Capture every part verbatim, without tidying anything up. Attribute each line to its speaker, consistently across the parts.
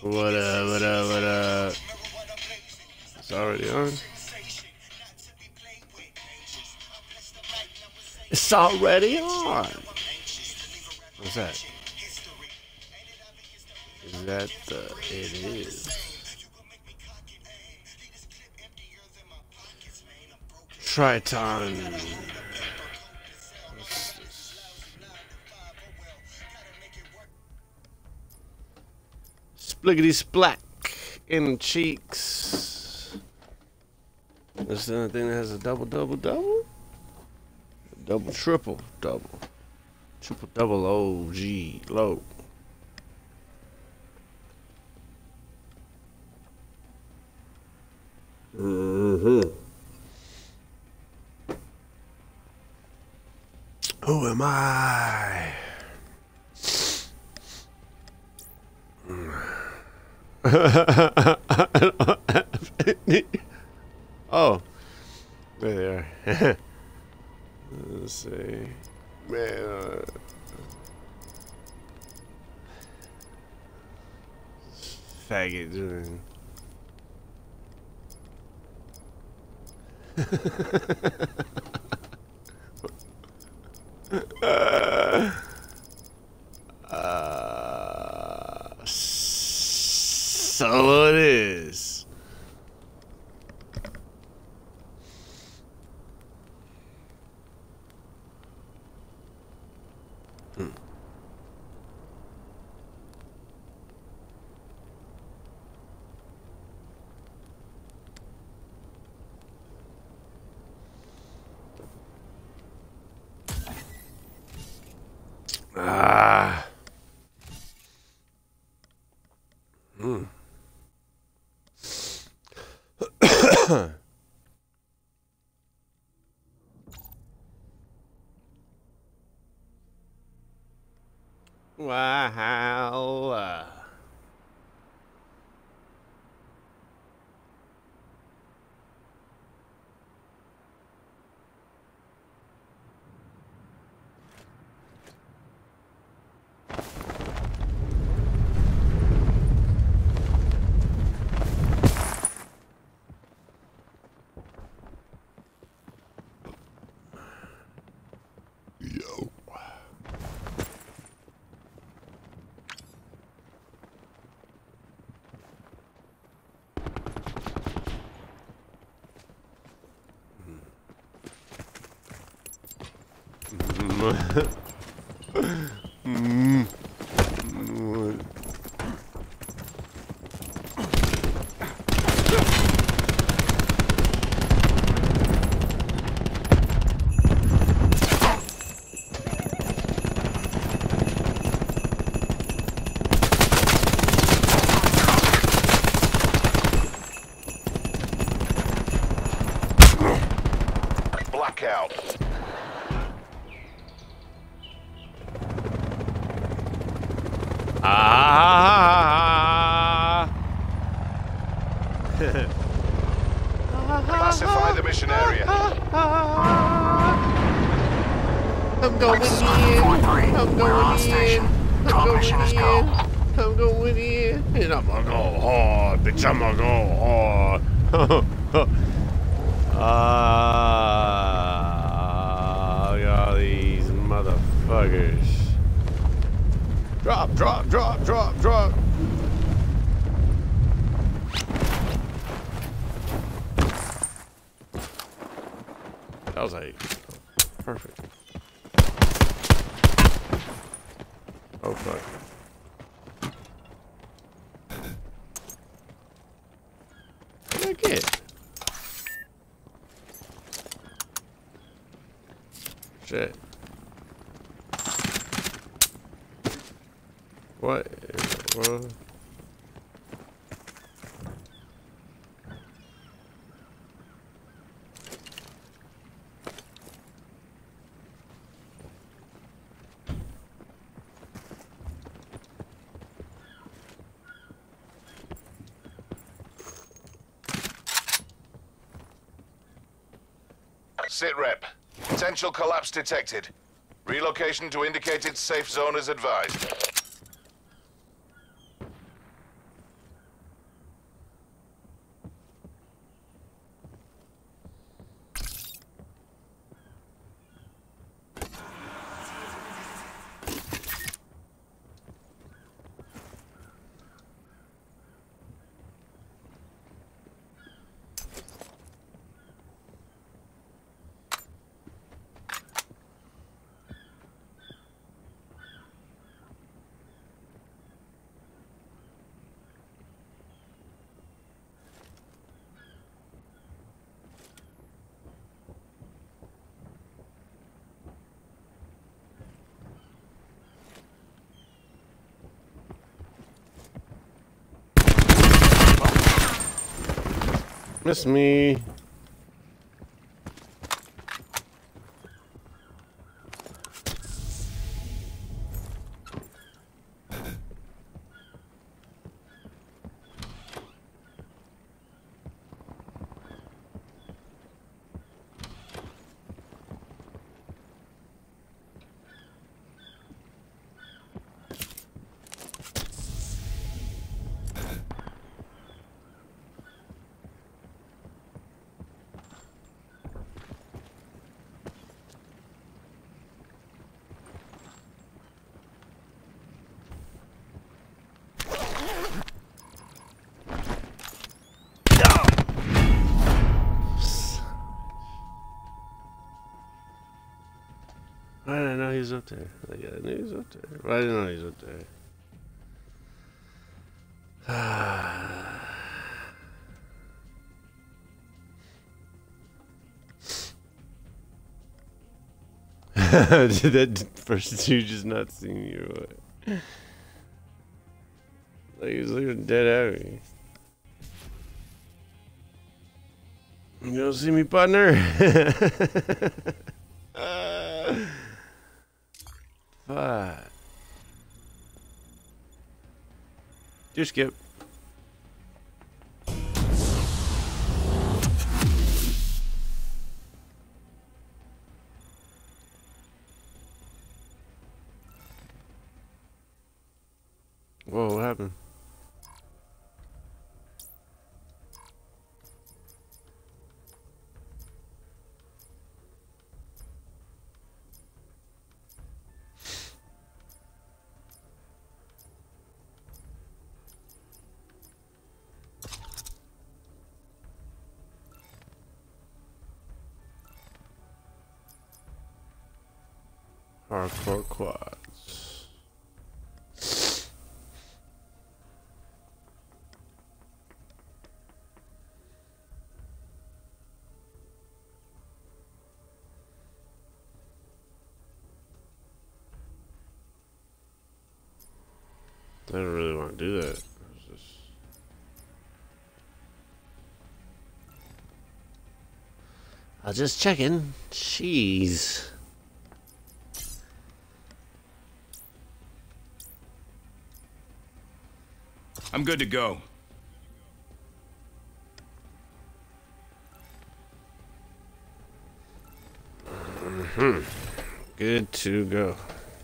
Speaker 1: What up, what up, what up? It's already on. It's already on. What's that? Is that the... It is. Triton. Spliggity splack in cheeks. This the only thing that has a double, double, double? Double, triple, double. Triple, double, O, G, low. Mm-hmm. Who am I? I don't have any. Oh, there they are. Let's see, man. Uh, faggot doing. uh, uh, so it is. Hmm. Ah. Hmm. Wow. Yo. Mm.
Speaker 2: Blackout.
Speaker 1: Ah!
Speaker 2: Classify the mission area.
Speaker 1: I'm going in. I'm going in. I'm going in. I'm going in. And I'm gonna go hard, bitch. I'm gonna go hard. Ah, look at all these motherfuckers. Drop, drop, drop, drop, drop. That was like perfect. Oh fuck. What did I get? Shit. What in the world?
Speaker 2: Sit rep. Potential collapse detected. Relocation to indicated safe zone is advised.
Speaker 1: Miss me. Why did I know he was up there? Like, I knew he was up there. Why didn't I know he was up there? Did that person dude just not seeing you or what? Like he was looking dead at me. You don't see me, partner? uh, fuck. Do skip. Whoa, what happened? Hardcore quads. I don't really want to do that. It's just... I was just checking. Jeez.
Speaker 3: I'm good to go.
Speaker 1: Mm-hmm. Good to go.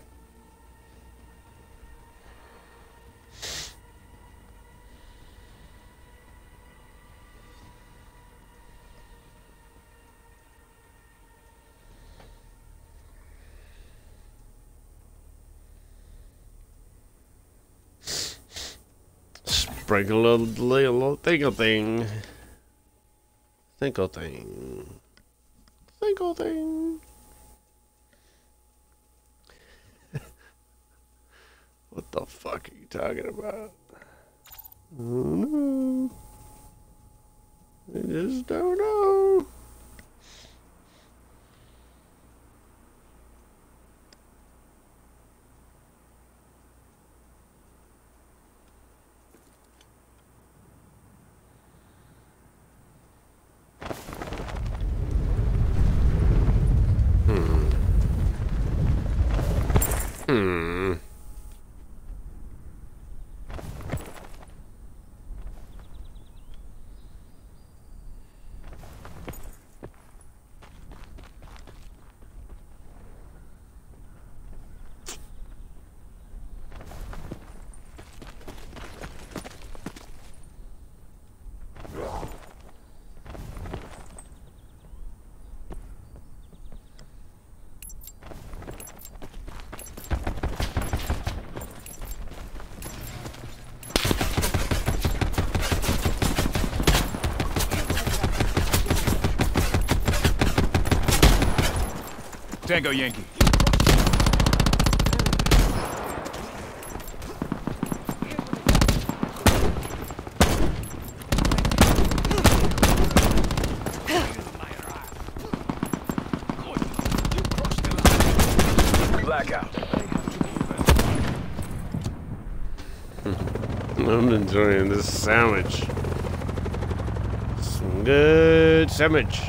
Speaker 1: Sprinkle a little, little thinkle thing. Thinkle thing. Thinkle thing. What the fuck are you talking about? I don't know. I just don't know. Hmm.
Speaker 3: Tango Yankee.
Speaker 2: Blackout.
Speaker 1: I'm enjoying this sandwich. Some good sandwich.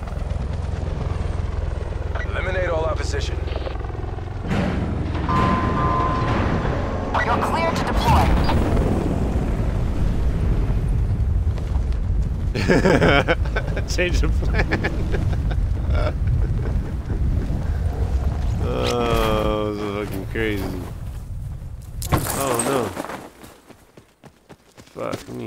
Speaker 3: Eliminate all opposition.
Speaker 4: You're cleared to deploy.
Speaker 1: Change the plan. Oh, this is fucking crazy. Oh no. Fuck me.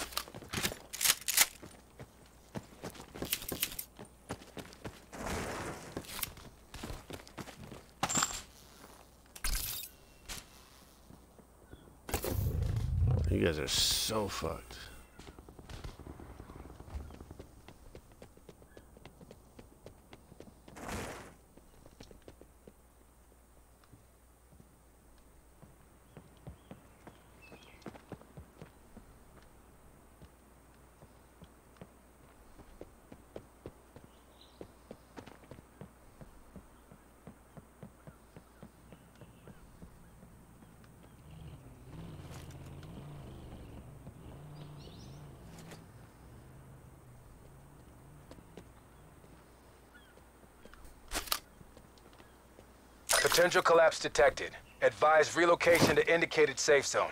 Speaker 1: You guys are so fucked.
Speaker 3: Potential collapse detected. Advise relocation to indicated safe zone.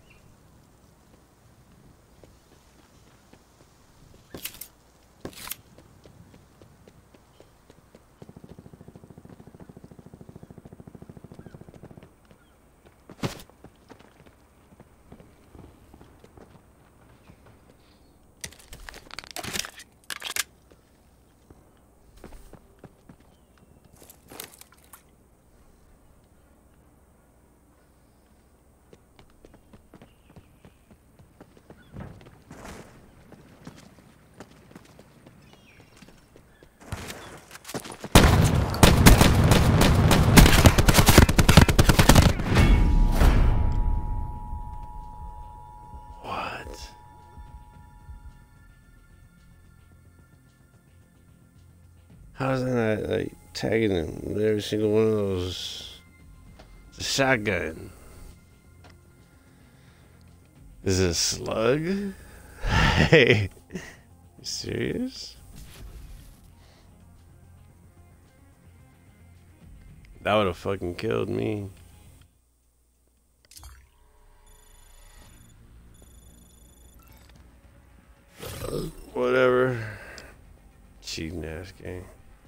Speaker 1: How's that not, like, tagging him with every single one of those? It's a shotgun. Is it a slug? Hey, you serious? That would have fucking killed me. Uh, whatever. Cheating ass game.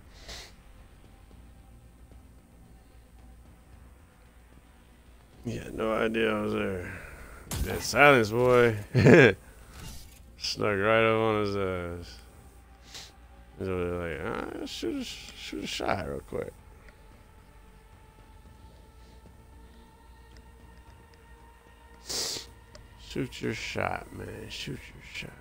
Speaker 1: Yeah, no idea I was there. That silence, boy. Snuck right up on his ass. He's over there like, ah, shoot a, shoot a shot real quick. Shoot your shot, man. Shoot your shot.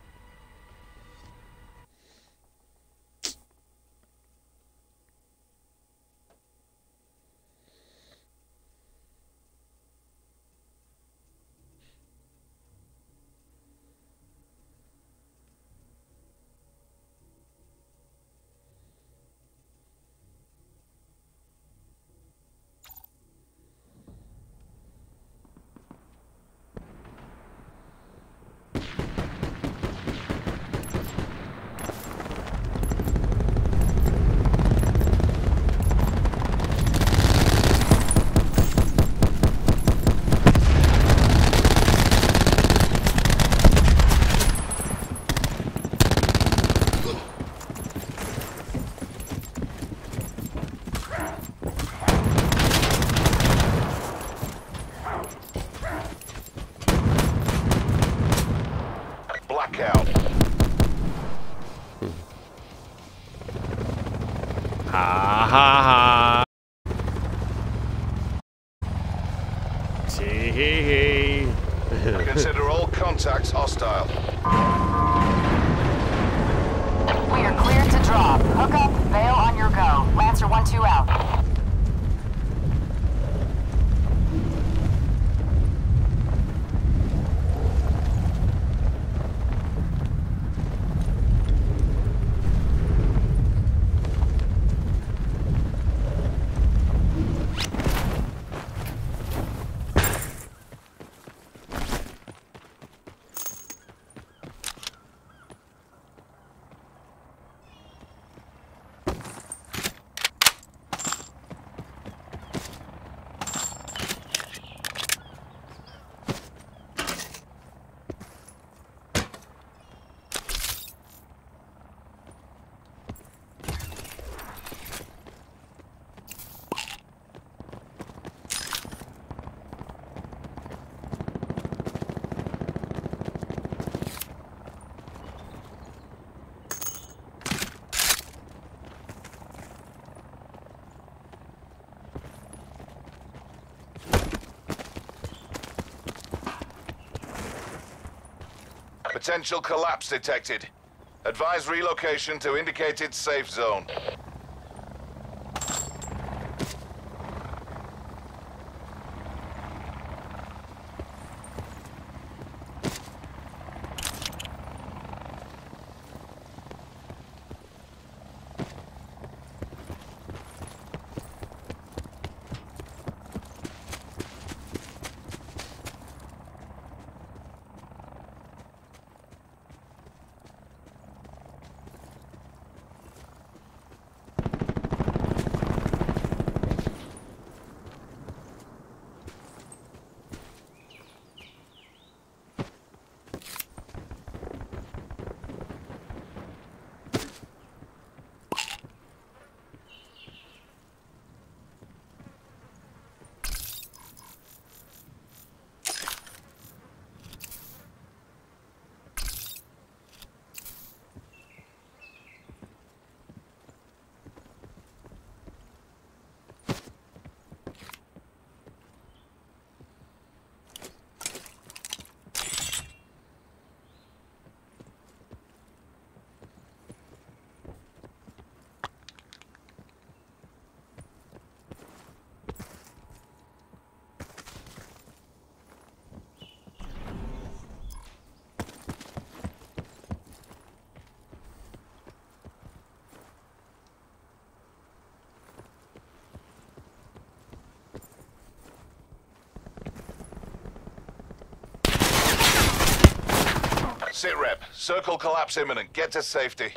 Speaker 2: Blackout.
Speaker 1: Ha ha ha. Tee hee hee.
Speaker 2: Consider all contacts hostile.
Speaker 4: We are cleared to drop. Hook up, bail on your go. Lancer one two out.
Speaker 2: Potential collapse detected. Advise relocation to indicated safe zone. Sit rep. Circle collapse imminent. Get to safety.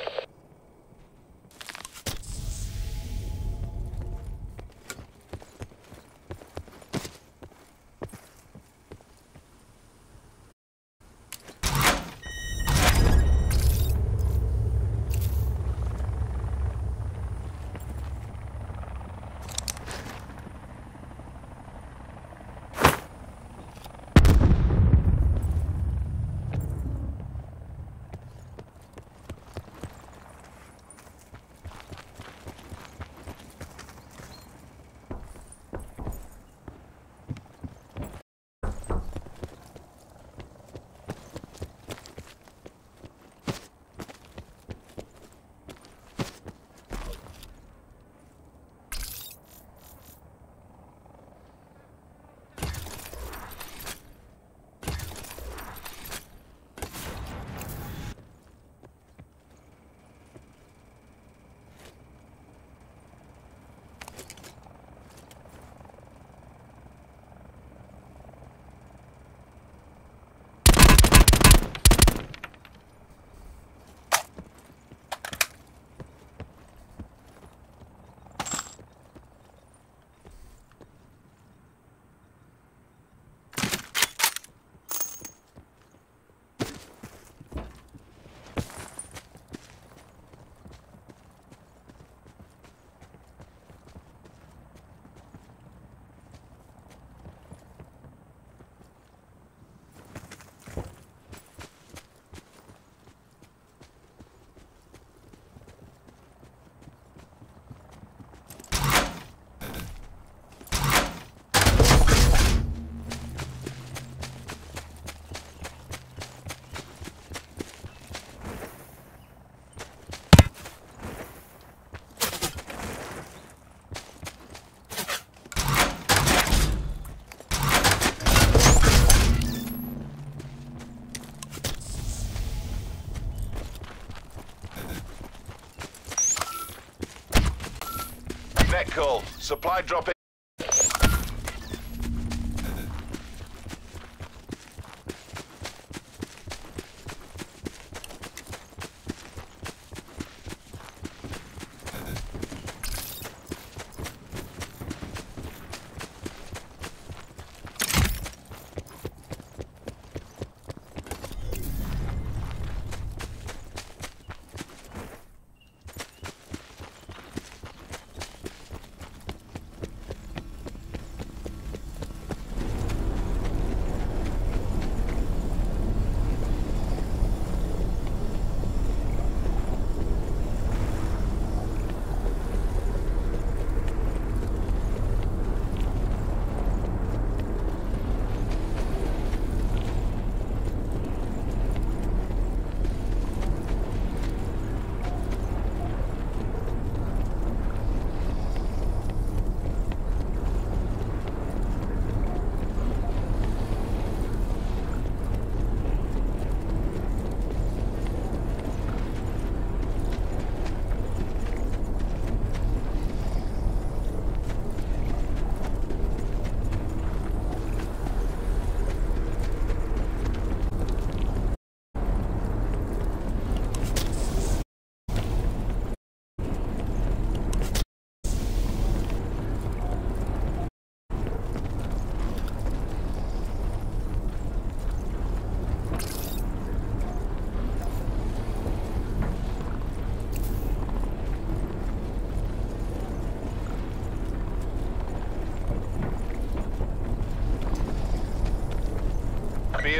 Speaker 2: Net call. Supply drop in.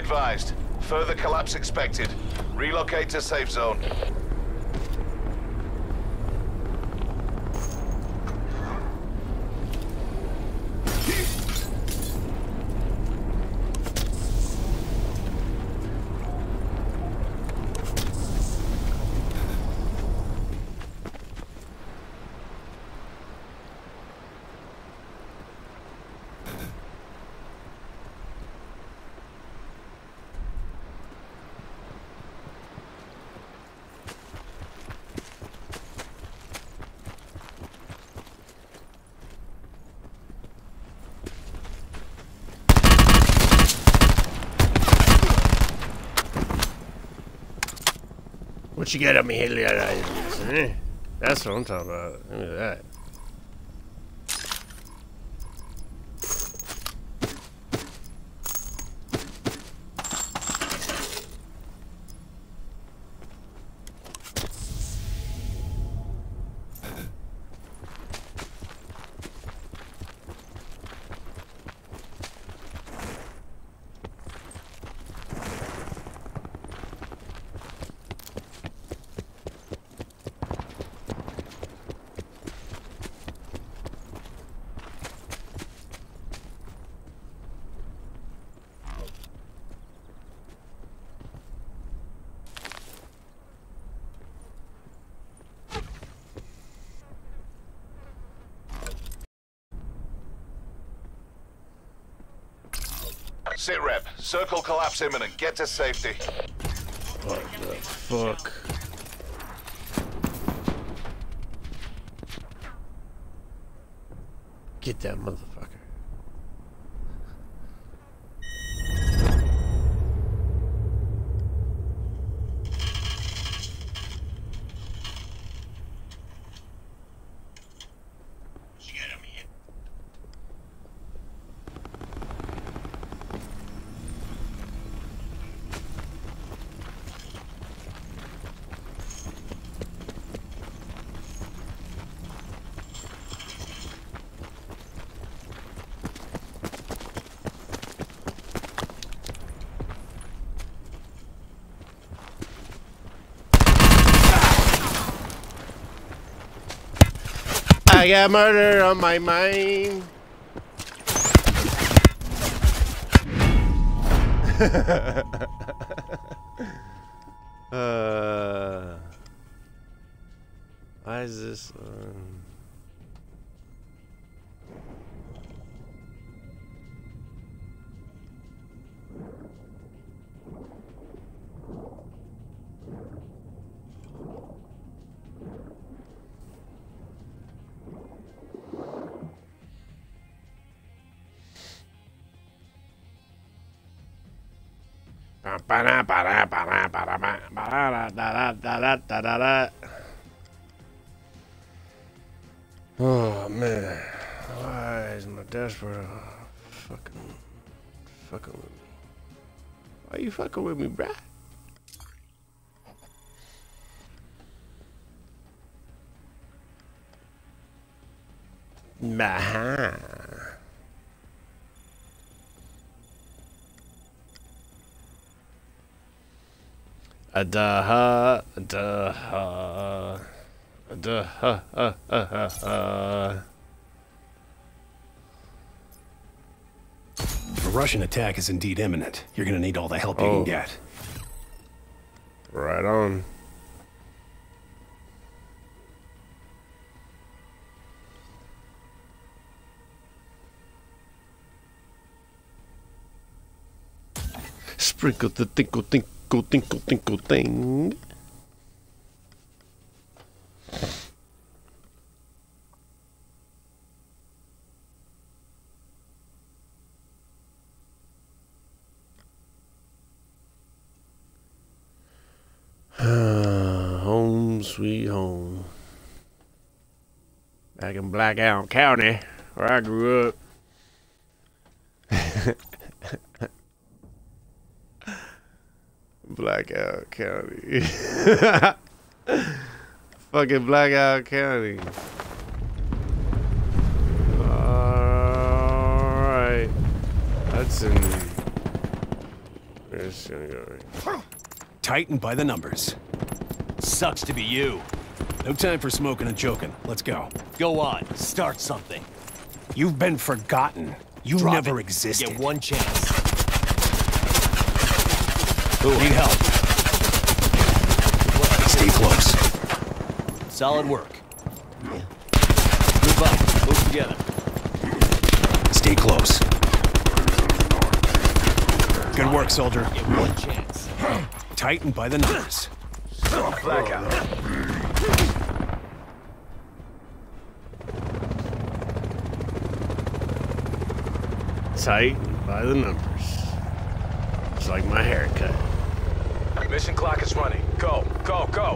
Speaker 2: advised. Further collapse expected. Relocate to safe zone.
Speaker 1: What you got on me, eh? That's what I'm talking about. Look at that.
Speaker 2: Sit rep. Circle collapse imminent. Get to safety.
Speaker 1: What the fuck? Get that motherfucker. I got murder on my mind. uh, why is this? Um... Oh man, why is my dashboard fucking fucking with me? Why you fucking with me, bruh? Bah. A da ha, a da ha, a da ha, ha, ha, ha, ha.
Speaker 5: A Russian attack is indeed imminent. You're gonna need all the help you
Speaker 1: Oh.
Speaker 5: can get.
Speaker 1: Right on. Sprinkle the tinkle, tinkle, tinkle, tinkle thing. Home sweet home. Back in Blackout County, where I grew up. Blackout County. Fucking Blackout County. Alright. That's in It's gonna go right.
Speaker 5: Tighten by the numbers.
Speaker 6: Sucks to be you.
Speaker 5: No time for smoking and joking. Let's go.
Speaker 6: Go on, start something.
Speaker 5: You've been forgotten. You
Speaker 6: Drop
Speaker 5: never
Speaker 6: it.
Speaker 5: existed.
Speaker 6: Get one chance.
Speaker 5: Need help. Stay close.
Speaker 6: Solid work. Move up. Move together.
Speaker 5: Stay close. Good work, soldier.
Speaker 6: Get one chance.
Speaker 5: Tighten by the numbers.
Speaker 3: Blackout.
Speaker 1: Tight by the numbers. It's like my haircut.
Speaker 3: Mission clock is running. Go, go, go.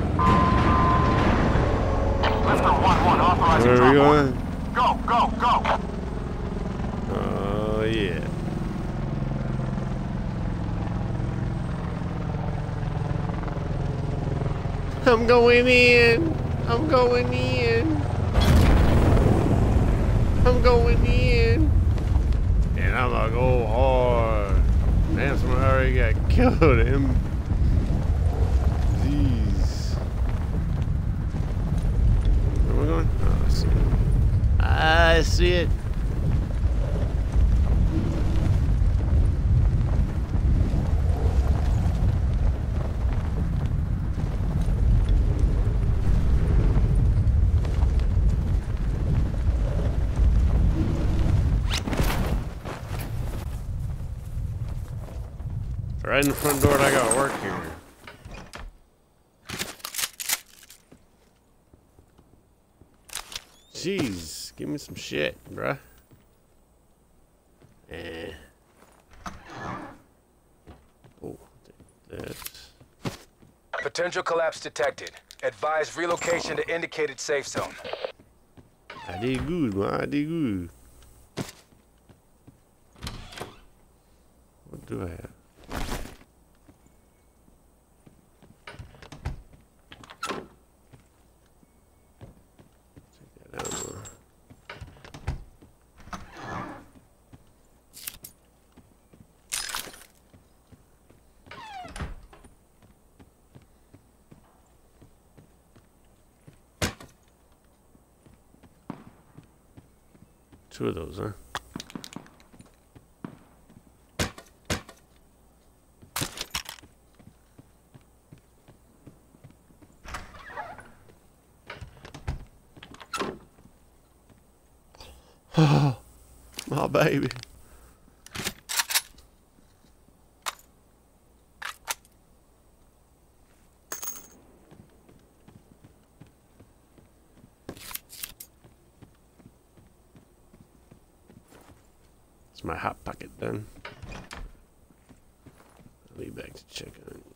Speaker 2: Lifter one one authorizing
Speaker 1: Where are we
Speaker 2: drop
Speaker 1: going?
Speaker 2: order. Go, go, go.
Speaker 1: Oh, yeah. I'm going in. I'm going in. I'm going in. And I'm gonna go hard. Man, someone already got killed him. Jeez. Where am I going? Oh, I see it. I see it. Right in the front door, and I got work here. Jeez, give me some shit, bruh. Eh. Oh, take that.
Speaker 3: Potential collapse detected. Advise relocation to indicated safe zone.
Speaker 1: I did good, man. I did good. What do I have? Two of those, huh? Oh, my baby. It's my hot pocket done. I'll be back to check on it.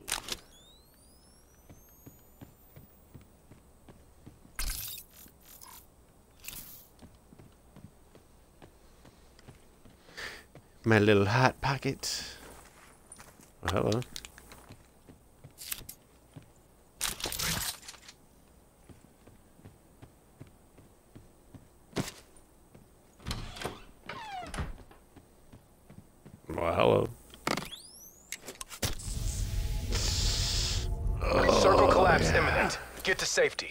Speaker 1: My little hot pocket. Oh, hello. Well, hello.
Speaker 3: Circle collapse imminent. Get to safety.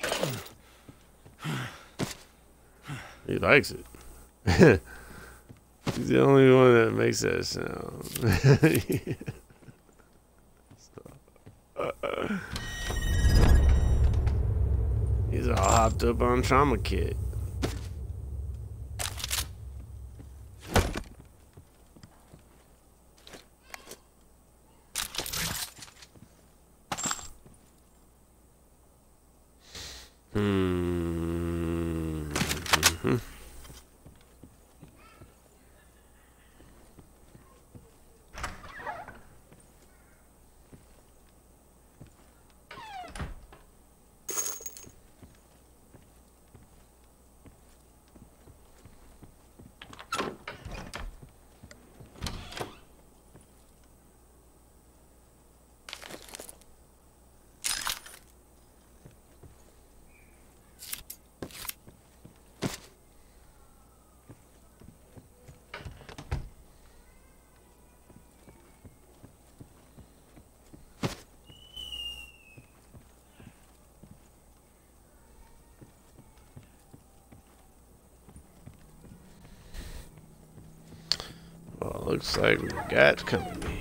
Speaker 1: He likes it. He's the only one that makes that sound. He's all hopped up on trauma kit. Hmm. Mm-hmm. Looks like we got company.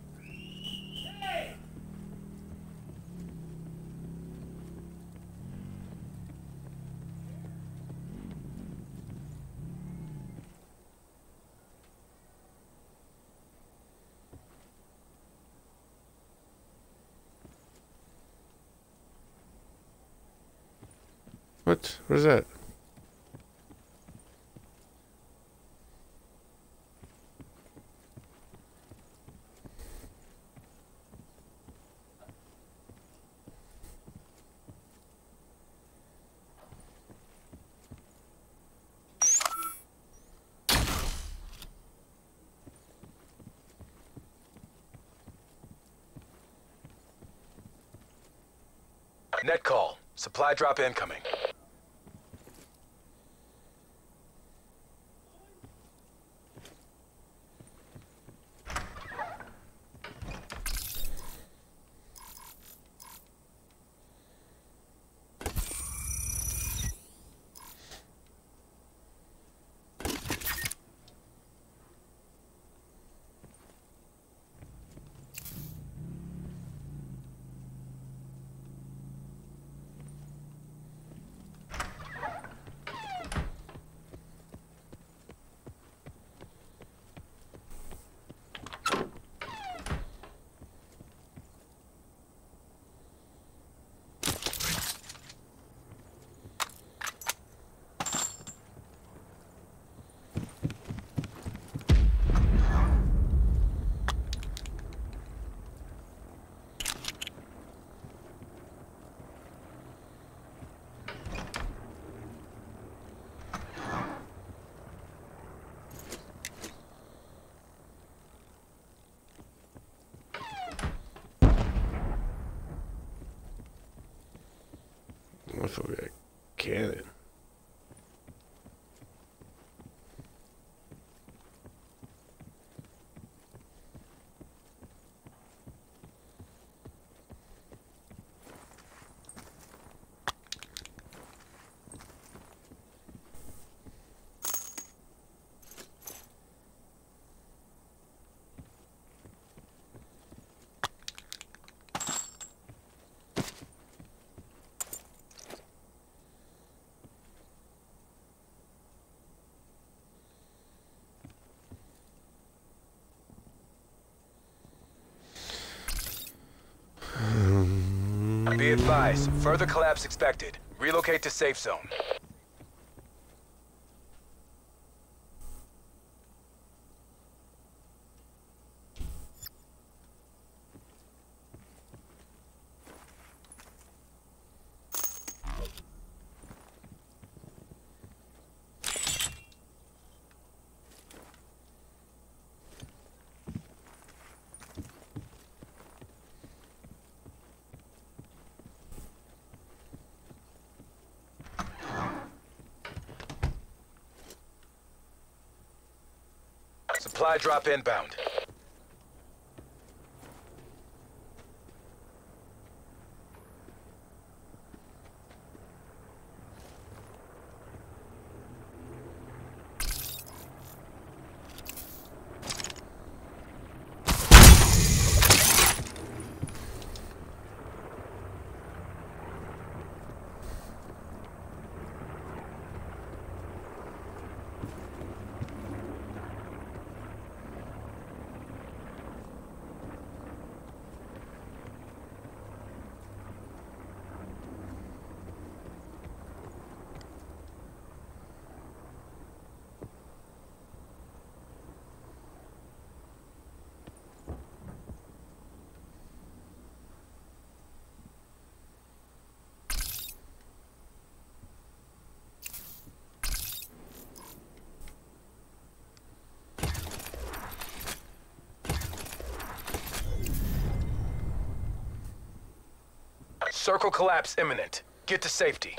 Speaker 1: What? What is that?
Speaker 3: Net call. Supply drop incoming. I thought we had a cannon. Be advised, further collapse expected. Relocate to safe zone. Supply drop inbound. Circle collapse imminent. Get to safety.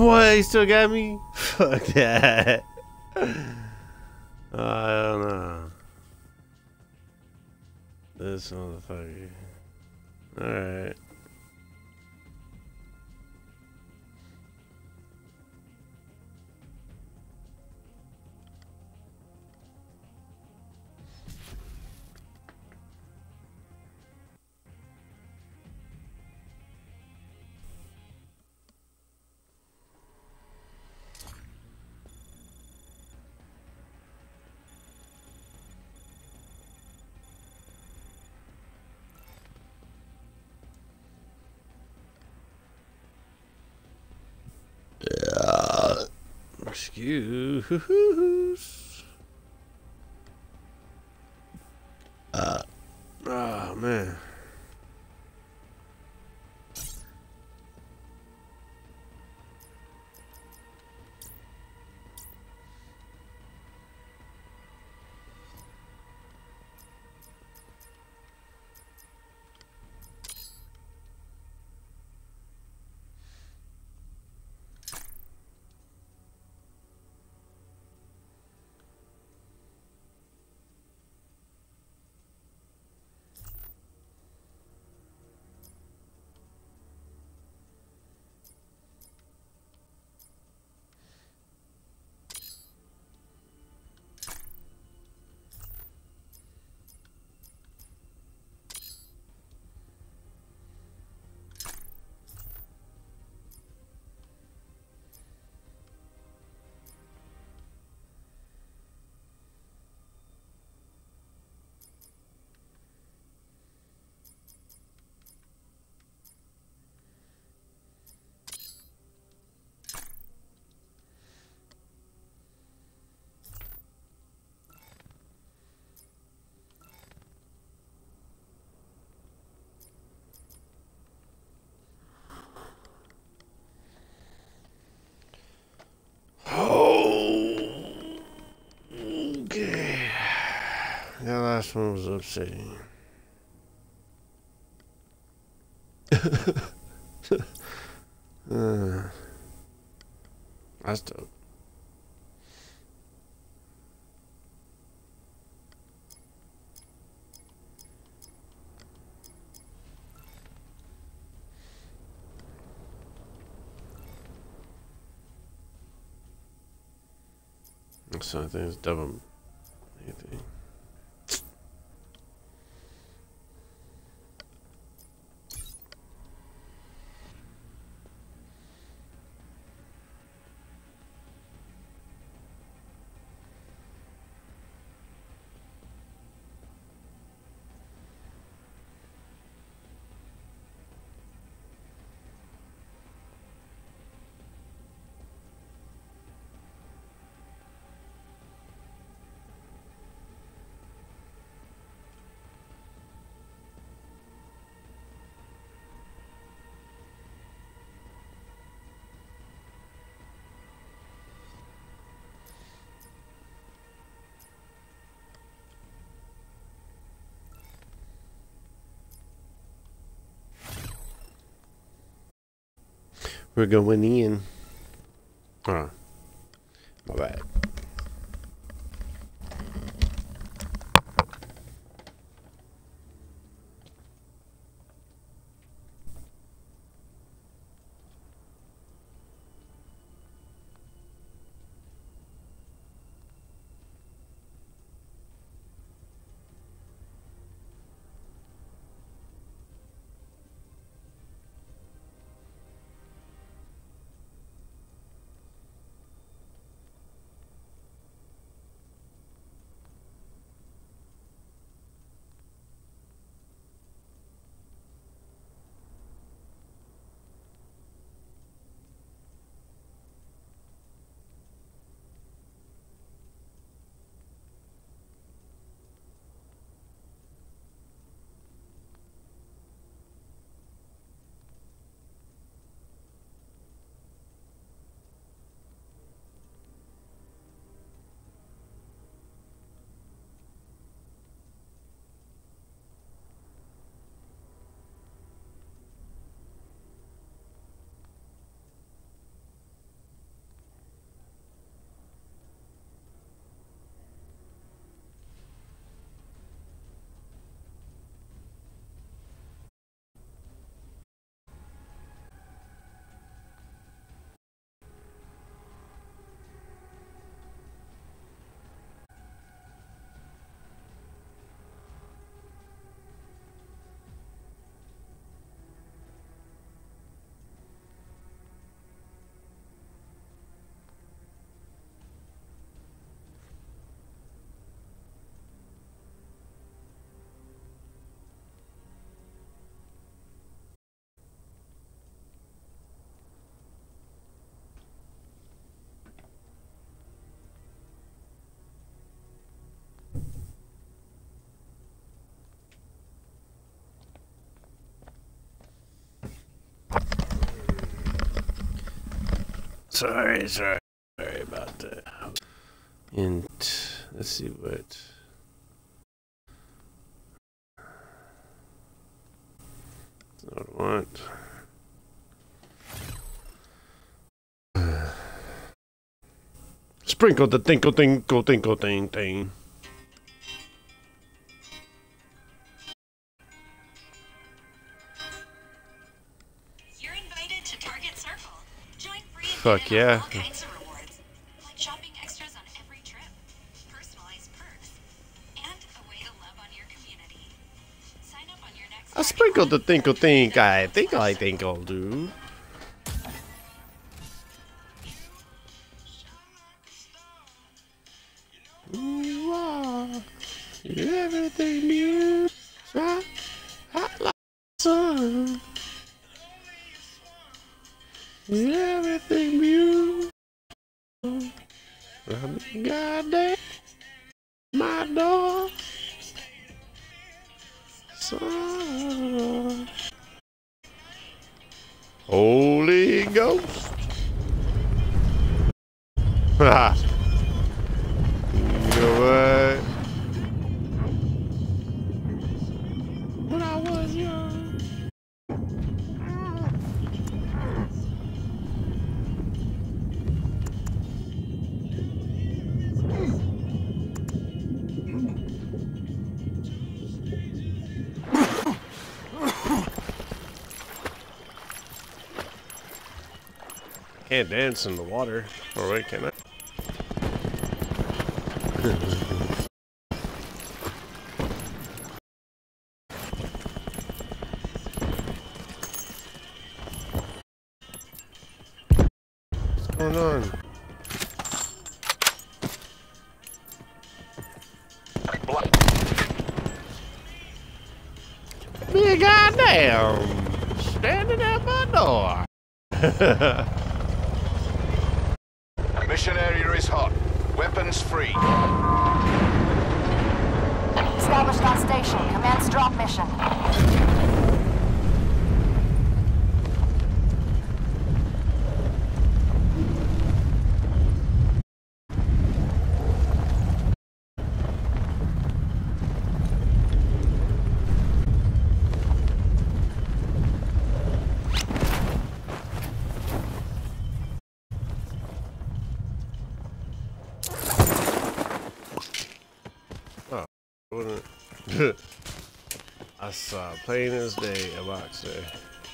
Speaker 1: What? He still got me? Fuck that. I don't know. This motherfucker. Alright. Excuse. Uh, oh man. Okay. That last one was upsetting. uh, that's dope. So I think it's double anything. We're going in. Oh, my bad. Sorry, sorry, sorry about that. And let's see what. That's not what I want. Sprinkle the tinkle tinkle tinkle ting ting.
Speaker 7: You're invited to Target Circle. Join free and
Speaker 1: Fuck
Speaker 7: get in on
Speaker 1: yeah.
Speaker 7: all kinds of rewards, like shopping extras on every trip, personalized perks, and a way to love on your community. Sign up on your next
Speaker 1: I sprinkled the tinkle think. I think I think I'll do. Ooh, ah, everything new, right? Hot like the sun. Everything beautiful. Goddamn, my door. Son. Holy Ghost. Ha. You know what? When I was young. Can't dance in the water. Or wait, can I? What's going on? Me goddamn standing at my door.
Speaker 2: Mission area is hot. Weapons free.
Speaker 4: Established on station. Commence drop mission.
Speaker 1: I saw plain as day a box there.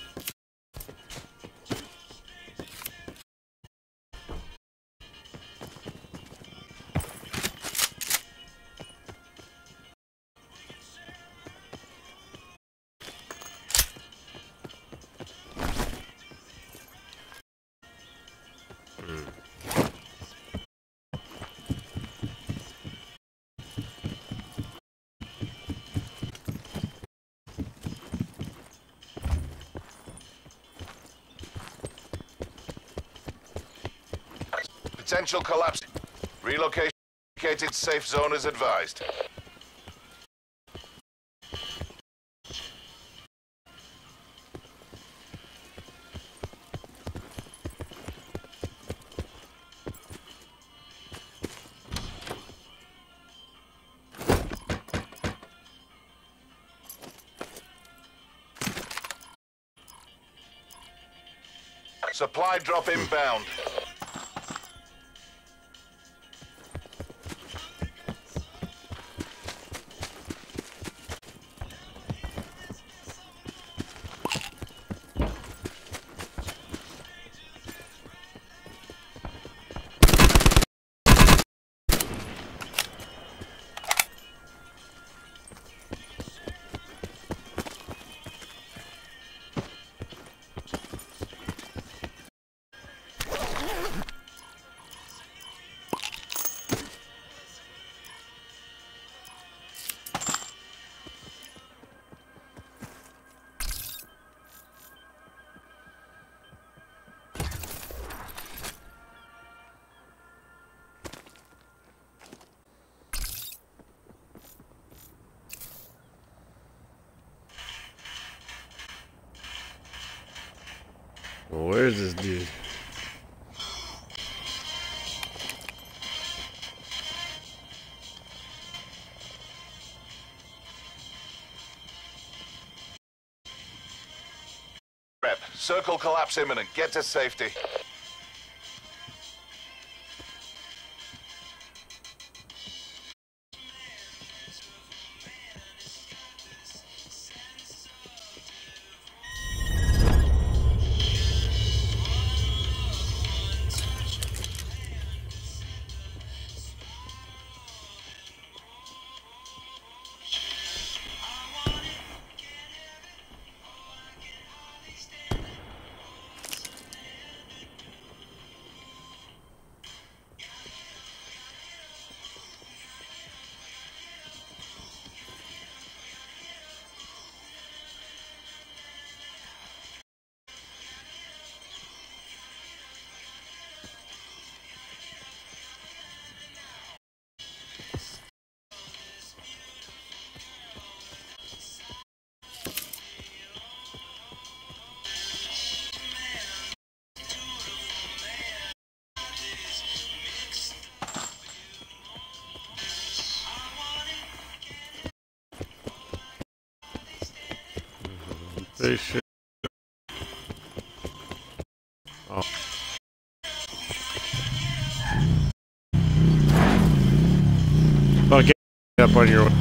Speaker 2: Potential collapse. Relocation safe zone is advised. Supply drop inbound.
Speaker 1: Well, where's this dude?
Speaker 2: Circle collapse imminent. Get to safety.
Speaker 1: They should. Oh. Fuck it up on your.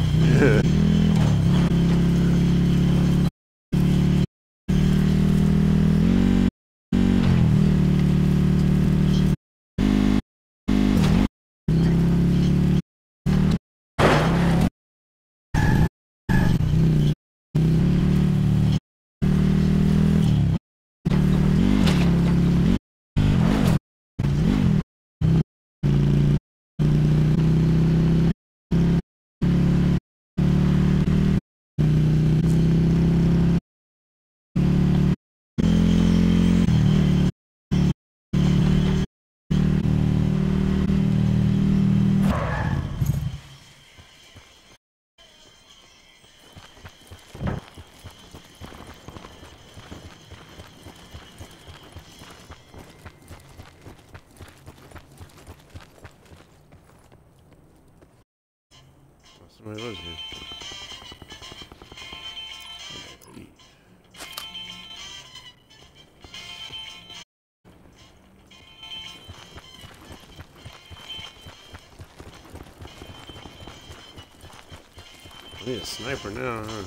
Speaker 1: Somebody lives here. I need a sniper now, huh?